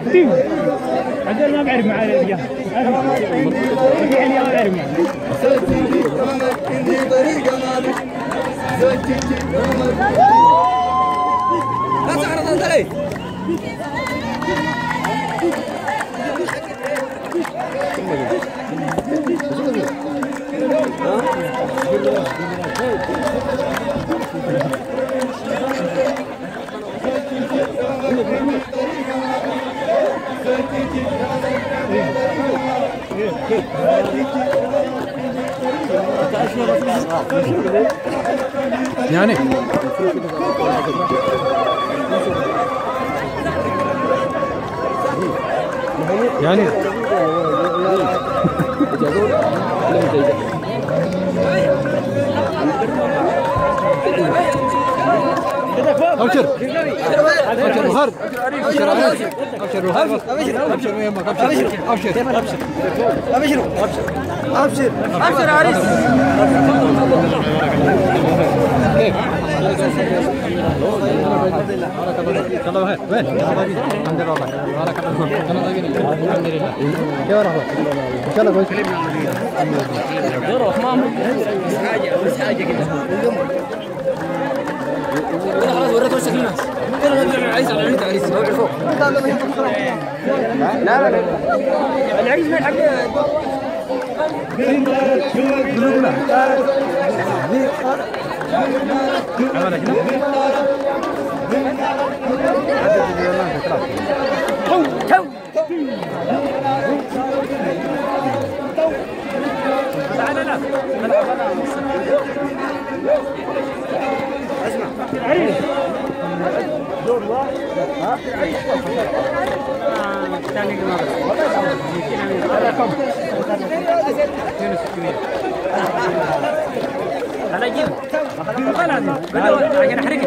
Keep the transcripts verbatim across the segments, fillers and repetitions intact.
تيم عدل ما بعرف معاه الرجال يعني ما بعرف معاه لا تعرض انت ليه يعني يعني أبشر أبشر وهرب أبشر أبشر وهرب أبشر ويمك أبشر أبشر أبشر أبشر أبشر أبشر عريس كيف الله خير وين الحمد لله بارك الله انا طيبين الحمد لله كيف الاخبار ان شاء الله كويس دور رحمن بس حاجه بس حاجه كده خلاص وريته وشك الناس انا عايز على العيد عريس ما فوق لا لا لا العريس ما يلعب دور واحد ها ثاني مرة هذا كم انا جيب خلاص بدو عشان احرقك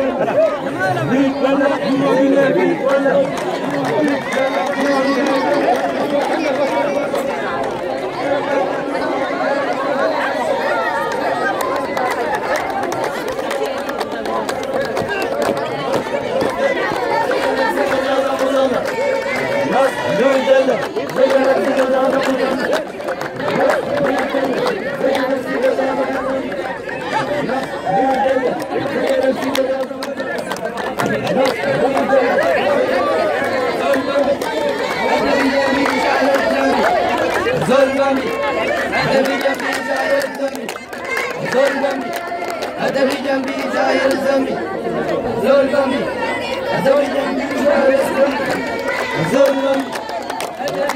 ظلمي أدبي جنبي زاير الزمي ظلمي أدبي جنبي زاير الزمي ظلمي أدبي جنبي زاير الزمي ظلمي أدبي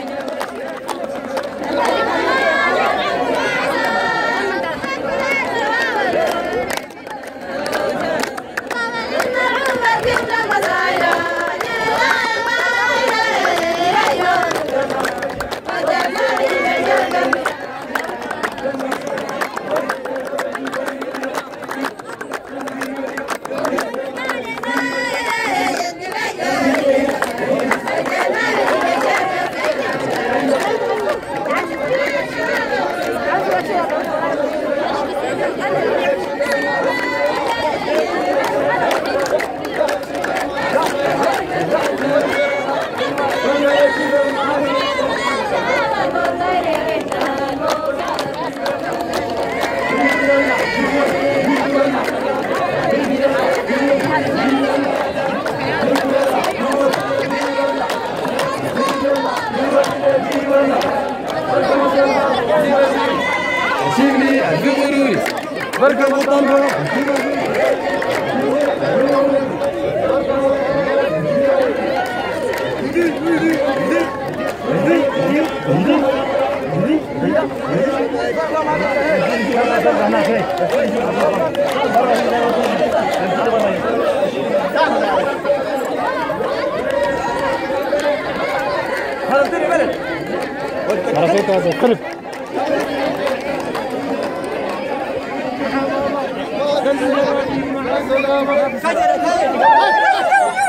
سيبني الفيديو بركب الطلبة هذا